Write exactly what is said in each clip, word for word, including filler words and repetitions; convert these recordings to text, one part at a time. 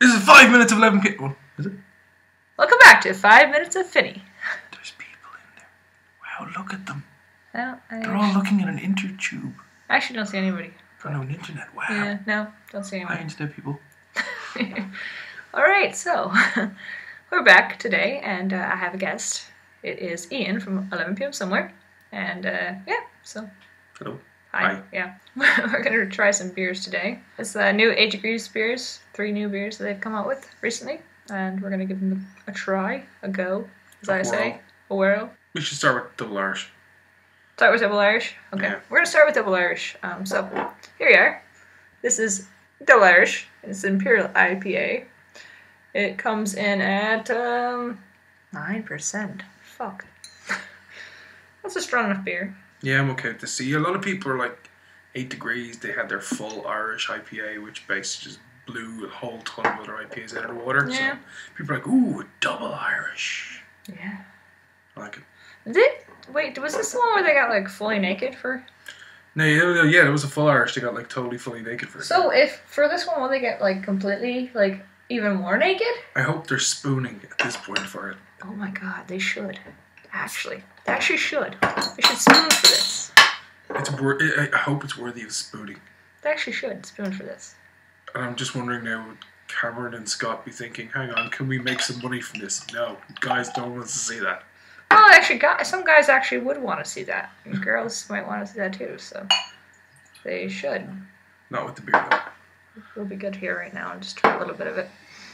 This is five minutes of eleven p. Well, is it? Welcome back to Five Minutes of Finney. There's people in there. Wow, look at them. No, I They're all looking at an intertube. I actually don't see anybody. On an internet. Wow. Yeah, no, don't see Hi, anybody. internet people. Alright, so we're back today, and uh, I have a guest. It is Ian from eleven p m somewhere. And uh, yeah, so. Hello. Hi. Hi. Yeah. We're going to try some beers today. It's the new Eight Degrees beers. Three new beers that they've come out with recently. And we're going to give them a try, a go, as I say. A whirl. We should start with double Irish. Start with double Irish? Okay. Yeah. We're going to start with double Irish. Um, so, here we are. This is double Irish. It's an Imperial I P A. It comes in at um, nine percent. Fuck. That's a strong enough beer. Yeah, I'm okay with this. See, a lot of people are like Eight Degrees. They had their full Irish I P A, which basically just blew a whole ton of other I P As out of the water. Yeah. So people are like, ooh, double Irish. Yeah. I like it. Did wait, was this the one where they got like fully naked for? No, yeah, yeah, it was a full Irish. They got like totally fully naked for it. So if for this one, will they get like completely like even more naked? I hope they're spooning at this point for it. Oh my god, they should. Actually, they actually should. They should spoon for this. It's wor- I I hope it's worthy of spooning. They actually should spoon for this. And I'm just wondering now, would Cameron and Scott be thinking, hang on, can we make some money from this? No, guys don't want us to see that. Well, actually, guys, some guys actually would want to see that. And girls might want to see that too, so they should. Not with the beer though. We'll be good here right now and just try a little bit of it.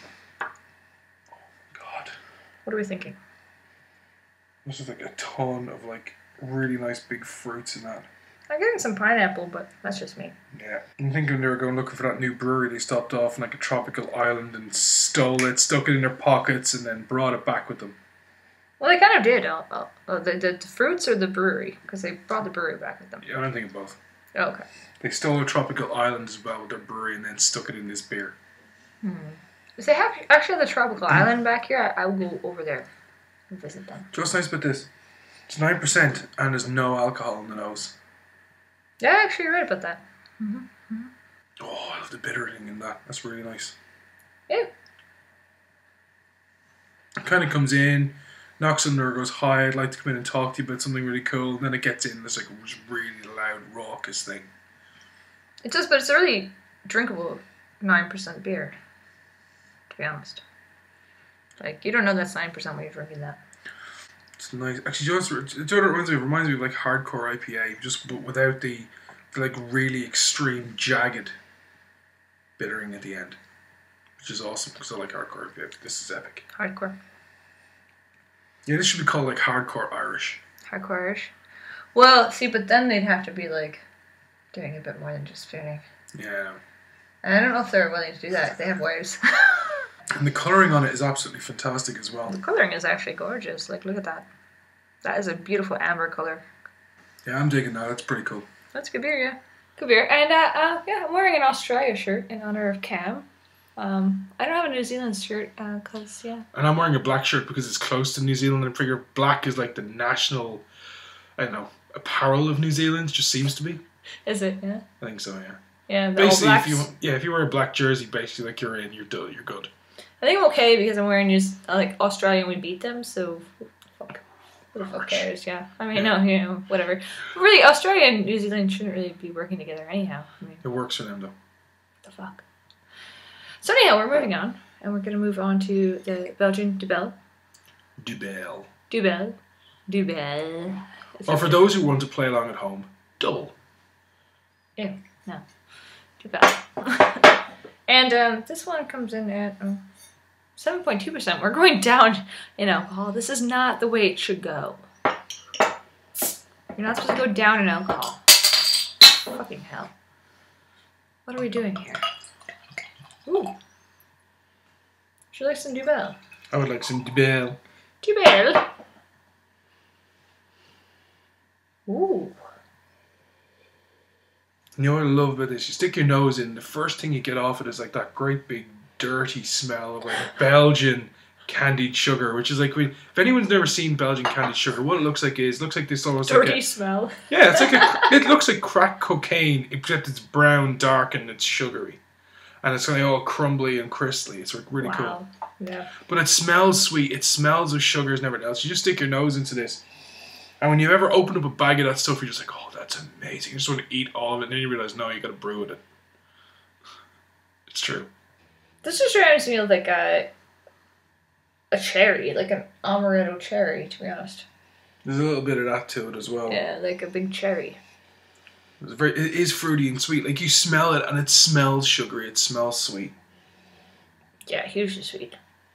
God. What are we thinking? This is like a ton of like really nice big fruits in that. I'm getting some pineapple, but that's just me. Yeah. I'm thinking they were going looking for that new brewery. They stopped off in like a tropical island and stole it, stuck it in their pockets, and then brought it back with them. Well, they kind of did. Oh, oh, oh, the, the, the fruits or the brewery? Because they brought the brewery back with them. Yeah, I'm thinking both. Oh, okay. They stole a tropical island as well with their brewery and then stuck it in this beer. Hmm. If they have actually have the tropical island back here, I, I will go over there and visit them. Just nice about this. It's nine percent and there's no alcohol in the nose. Yeah, I actually read about that. Mm-hmm. Mm-hmm. Oh, I love the bitter thing in that. That's really nice. Yeah. It kind of comes in, knocks on the door, goes, hi, I'd like to come in and talk to you about something really cool. And then it gets in and it's like a really loud, raucous thing. It does, but it's a really drinkable nine percent beer, to be honest. Like, you don't know that's nine percent when you're drinking that. It's nice. Actually, just, it reminds me, it reminds me of like hardcore I P A, just but without the, the like really extreme, jagged bittering at the end. Which is awesome because I like hardcore I P A. This is epic. Hardcore. Yeah, this should be called like hardcore Irish. Hardcore Irish. Well, see, but then they'd have to be like doing a bit more than just spooning. Yeah. And I don't know if they're willing to do that. They have wives. And the colouring on it is absolutely fantastic as well. The colouring is actually gorgeous. Like, look at that. That is a beautiful amber colour. Yeah, I'm digging that. That's pretty cool. That's good beer, yeah. Good beer. And, uh, uh, yeah, I'm wearing an Australia shirt in honour of Cam. Um, I don't have a New Zealand shirt, uh, cause, yeah. And I'm wearing a black shirt because it's close to New Zealand. And I figure black is like the national, I don't know, apparel of New Zealand. Just seems to be. Is it, yeah? I think so, yeah. Yeah, the basically, All if Blacks. you yeah, if you wear a black jersey, basically like you're in, you're done, you're good. I think I'm okay because I'm wearing New like Australia and we beat them, so fuck. Who the fuck cares? Yeah. I mean, no, you know, whatever. But really, Australia and New Zealand shouldn't really be working together anyhow. I mean, It works for them though. What the fuck? So anyhow, we're moving on, and we're gonna move on to the Belgian Dubel. Dubel. Dubel. Dubel. Or for those who want to play along at home, double. Yeah. No. Dubel. And um, this one comes in at um, seven point two percent. We're going down in alcohol. This is not the way it should go. You're not supposed to go down in alcohol. Fucking hell. What are we doing here? Ooh. Would you like some Dubel? I would like some Dubel. Dubel. Ooh. You know what I love about this? You stick your nose in, the first thing you get off it is like that great big dirty smell of like Belgian candied sugar, which is like, we, if anyone's never seen Belgian candied sugar, what it looks like is, it looks like this almost Dirty like a, smell. yeah, it's like a, it looks like crack cocaine, except it's brown, dark, and it's sugary. and it's kind of all crumbly and crystally. It's really wow. cool. Yeah. But it smells sweet. It smells of sugars and everything else. You just stick your nose into this, and when you ever open up a bag of that stuff, you're just like, oh, that's amazing. You just want to eat all of it, and then you realize, no, you got to brew with it. It's true. This just reminds me of like a a cherry, like an amaretto cherry, to be honest. There's a little bit of that to it as well. Yeah, like a big cherry. It's very, it is fruity and sweet. Like you smell it, and it smells sugary. It smells sweet. Yeah, hugely sweet.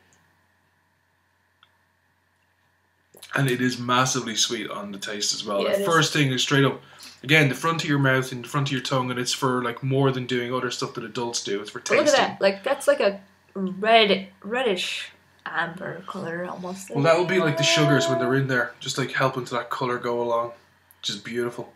And it is massively sweet on the taste as well. Yeah, the first thing is straight up, again, the front of your mouth and the front of your tongue, and it's for like more than doing other stuff that adults do. It's for tasting. Look at that! Like that's like a red, reddish amber color almost. Well, that will be like the sugars when they're in there, just like helping to that color go along, which is beautiful.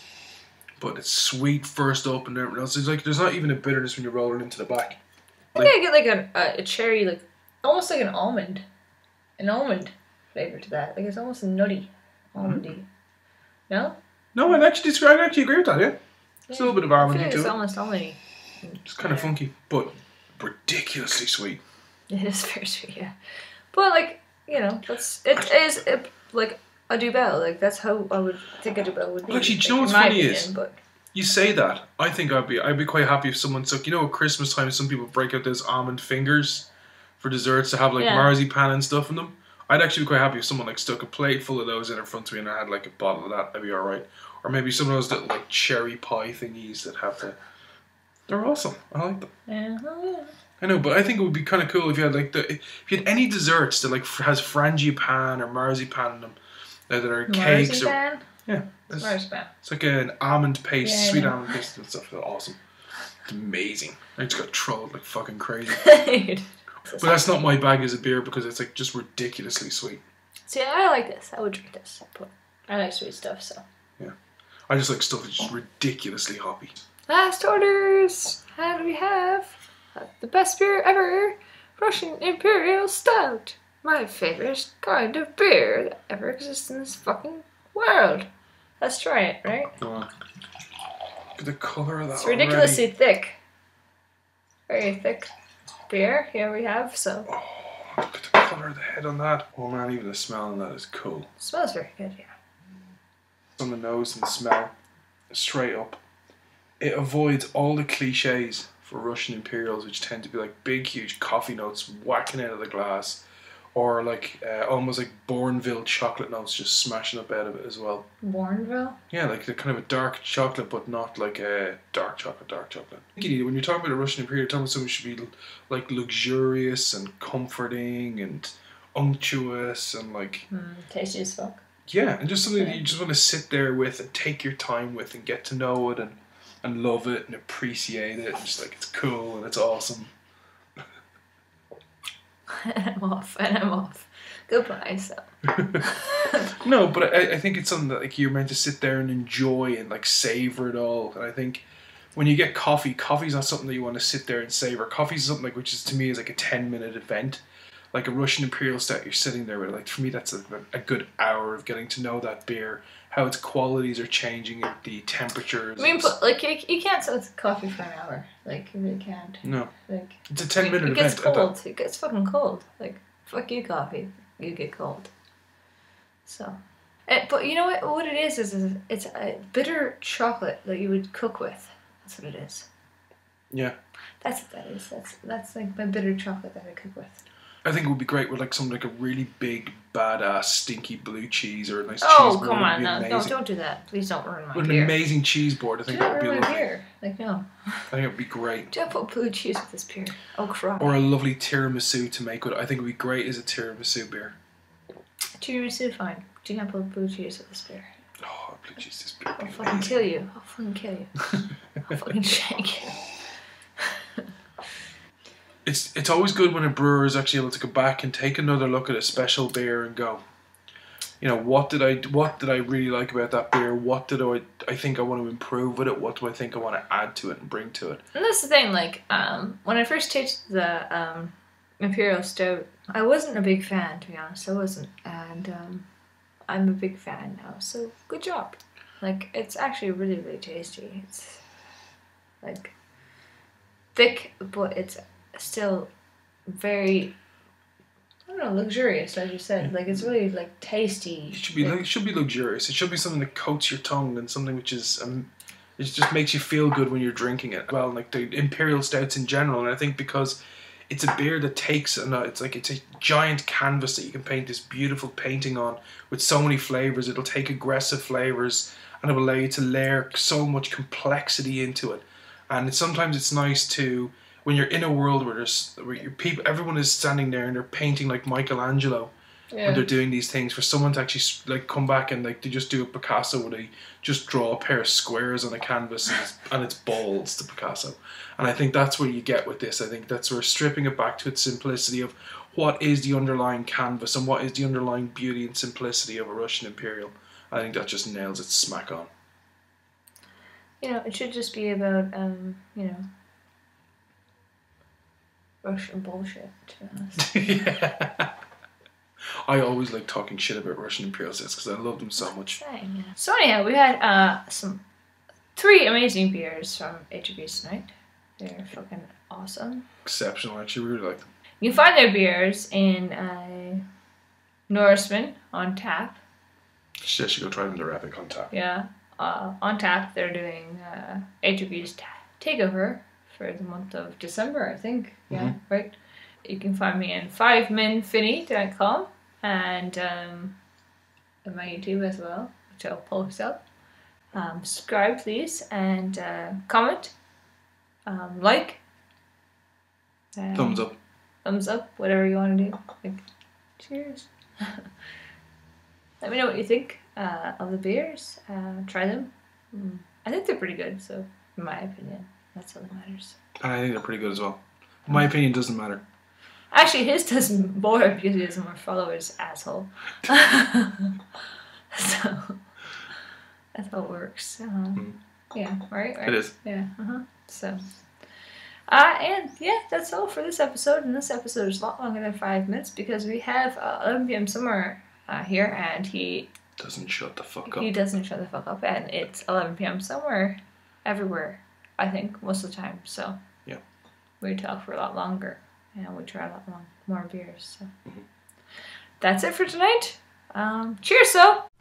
But it's sweet first up and everything else. It's like there's not even a bitterness when you roll it into the back. I think I get like a, a, a cherry, like almost like an almond, an almond flavor to that. Like it's almost nutty, almondy. Mm-hmm. No. No, I actually I actually agree with that. Yeah, it's Yeah, a little bit of I almondy feel like to it's it. almost almondy. It's kind of funky, but ridiculously sweet. It is very sweet, yeah. But like you know, that's it is it, like a Dubel. Like that's how I would think a Dubel would be. Well, actually, do you like, know what's in my funny opinion, is? But You say that. I think I'd be I'd be quite happy if someone took, you know, at Christmas time some people break out those almond fingers for desserts to have like Yeah. marzipan and stuff in them. I'd actually be quite happy if someone like stuck a plate full of those in front of me and I had like a bottle of that. I'd be alright. Or maybe some of those little like cherry pie thingies that have the. They're awesome. I like them. yeah, oh, yeah. I know, but I think it would be kind of cool if you had like the if you had any desserts that like f- has frangipan or marzipan in them, uh, that are cakes or Marzipan? yeah, it's, Marzipan. it's like an almond paste, Yeah, I sweet know. almond paste and stuff. They're awesome. It's amazing. I just got trolled like fucking crazy. But that's not my bag as a beer because it's like just ridiculously sweet. See, I like this. I would drink this. But I like sweet stuff, so. Yeah, I just like stuff that's just ridiculously hoppy. Last orders. How do we have? Uh, the best beer ever. Russian Imperial Stout. My favorite kind of beer that ever exists in this fucking world. Let's try it, right? Wow. Look at the colour of that. It's ridiculously already. thick. Very thick beer. Here we have, so. Oh, look at the colour of the head on that. Oh man, even the smell on that is cool. It smells very good, yeah. On the nose and the smell, straight up. It avoids all the cliches for Russian Imperials, which tend to be like big, huge coffee notes whacking out of the glass, or like uh, almost like Bourneville chocolate notes just smashing up out of it as well. Bourneville? Yeah, like the kind of a dark chocolate, but not like a dark chocolate, dark chocolate. When you're talking about a Russian Imperial, you're talking about something should be like luxurious and comforting and unctuous and like Mm, tasty as fuck. yeah, and just something Yeah. that you just want to sit there with and take your time with and get to know it and, and love it and appreciate it and just like it's cool and it's awesome. I'm off, and I'm off. Goodbye, so. No, but I, I think it's something that like you're meant to sit there and enjoy and like savor it all. And I think when you get coffee, coffee's not something that you want to sit there and savor. Coffee's something like which is to me is like a ten minute event. Like a Russian Imperial Stout, you're sitting there with like for me that's a, a good hour of getting to know that beer, how its qualities are changing, the temperatures. I mean, and but, like, you, you can't sit coffee for an hour. Like, you really can't. no, Like, it's a ten it, minute it gets event. cold. It gets fucking cold. Like, fuck you, coffee. You get cold. So. Eh, but you know what? What it is is, is it's a bitter chocolate that you would cook with. That's what it is. Yeah. That's what that is. That's that's like my bitter chocolate that I cook with. I think it would be great with like something like a really big, badass, stinky blue cheese or a nice Oh, cheese board. come It would on. be No, no, amazing. don't do that. Please don't ruin my With an beer. amazing cheese board, I Do think that not would be ruin my lovely. beer. Like, no. I think it would be great. Don't put blue cheese with this beer. Oh, crap. Or a lovely tiramisu to make with it. I think it would be great as a tiramisu beer. Tiramisu, fine. Do not put blue cheese with this beer. Oh, blue cheese this beer would I'll be fucking amazing. kill you. I'll fucking kill you. I'll fucking shank you. It's it's always good when a brewer is actually able to go back and take another look at a special beer and go, you know, what did I what did I really like about that beer? What did I I think I want to improve with it? What do I think I want to add to it and bring to it? And that's the thing, like, um, when I first tasted the um, Imperial Stout, I wasn't a big fan, to be honest. I wasn't. And um, I'm a big fan now, so good job. Like, it's actually really, really tasty. It's, like, thick, but it's still very, I don't know, luxurious, as you said. Like, it's really, like, tasty. It should be, like, it should be luxurious. It should be something that coats your tongue and something which is, um, it just makes you feel good when you're drinking it. Well, like the Imperial Stouts in general, and I think because it's a beer that takes, and it's like, it's a giant canvas that you can paint this beautiful painting on with so many flavours. It'll take aggressive flavours and it will allow you to layer so much complexity into it. And it's, sometimes it's nice to, when you're in a world where there's where your people, everyone is standing there and they're painting like Michelangelo, yeah. when they're doing these things, for someone to actually like come back and like they just do a Picasso where they just draw a pair of squares on a canvas and it's, and it's balls to Picasso. And I think that's what you get with this. I think that's where stripping it back to its simplicity of what is the underlying canvas and what is the underlying beauty and simplicity of a Russian Imperial. I think that just nails it smack on. You know, it should just be about um, you know. Russian bullshit, to be honest. Yeah. I always like talking shit about Russian Imperial Stouts because I love them so much. Dang, yeah. So anyhow, we had uh, some three amazing beers from Eight Degrees tonight. They're fucking awesome. Exceptional, actually. We really like them. You can find their beers in uh, Norseman on tap. She should go try them. They're epic on tap. Yeah. Uh, on tap, they're doing uh, Eight Degrees ta- Takeover for the month of December, I think. Yeah, mm-hmm. Right. You can find me in five min finney dot com and um, on my YouTube as well, which I'll post up. Um, subscribe, please, and uh, comment, um, like, um, thumbs up, thumbs up, whatever you want to do. Like, cheers. Let me know what you think uh, of the beers. Uh, try them. Mm. I think they're pretty good. So, in my opinion. That's all that matters. And I think they're pretty good as well. My opinion doesn't matter. Actually, his doesn't more because he has more followers, asshole. So, that's how it works. Uh-huh. Mm. Yeah, right? right? It is. Yeah, uh-huh. So, uh, and yeah, that's all for this episode. And this episode is a lot longer than five minutes because we have uh, eleven p.m. somewhere uh, here, and he... doesn't shut the fuck up. He doesn't shut the fuck up, and it's eleven p.m. somewhere, everywhere. I think, most of the time, so yeah, we talk for a lot longer, and we try a lot long, more beers, so mm-hmm. That's it for tonight. Um, cheers, so!